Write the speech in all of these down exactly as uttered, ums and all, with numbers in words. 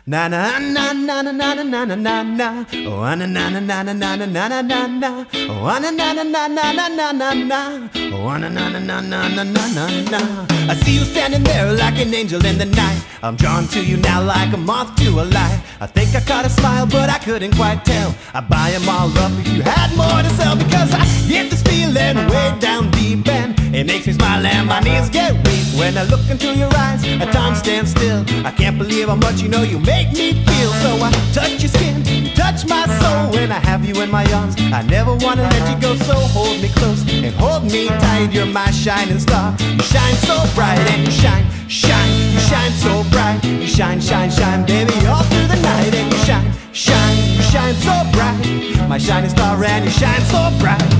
Na na na na na na na na na na na. Oh na na na na na na na na na na na. Oh na na na na na na na na na. Oh na na na na na na na na na. I see you standing there like an angel in the night. I'm drawn to you now like a moth to a light. I think I caught a smile, but I couldn't quite tell. I'd buy them all up if you had more to sell, because I get this feeling way down deep, and it makes me smile and my knees get weak when I look into your eyes. At times stand still. I can't believe how much you know you make me feel. So I touch your skin, you touch my soul. When I have you in my arms, I never wanna let you go. So hold me close and hold me tight. You're my shining star. You shine so bright and you shine, shine, you shine so bright. You shine, shine, shine, baby, all through the night. And you shine, shine, you shine so bright. My shining star, and you shine so bright.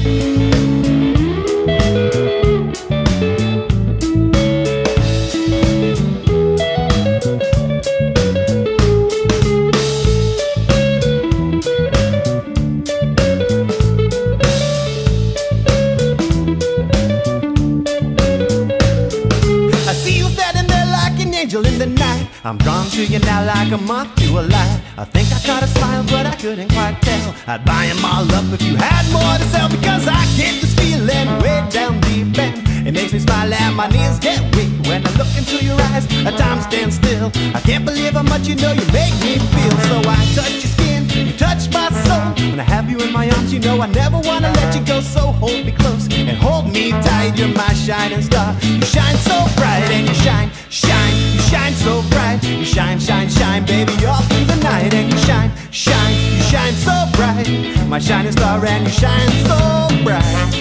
In the night, I'm drawn to you now like a moth to a light. I think I caught a smile, but I couldn't quite tell. I'd buy them all up if you had more to sell, because I get this feeling way down deep, and it makes me smile and my knees get weak when I look into your eyes. At times stand still. I can't believe how much you know you make me feel. So I touch your skin, you touch my soul. When I have you in my arms, you know I never wanna let you go. So hold me close and hold me tight. You're my shining star. You shine so bright and you shine, shine. You shine so bright. You shine, shine, shine, baby, all through the night. And you shine, shine, you shine so bright. My shining star, and you shine so bright.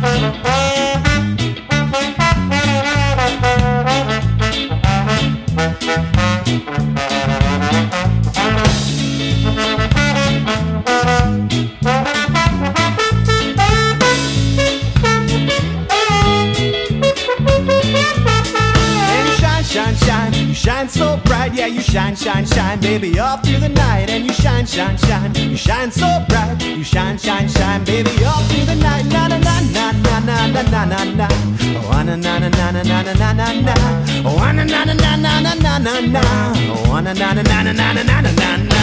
Shine so bright, yeah, you shine, shine, shine, baby, all through the night. And you shine, shine, shine, you shine so bright. You shine, shine, shine, baby, all through the night. Na na na na na na na na na na. Oh na na na na na na na na na na. Oh na na na na na na na na na. Oh na na na na na na na na na na.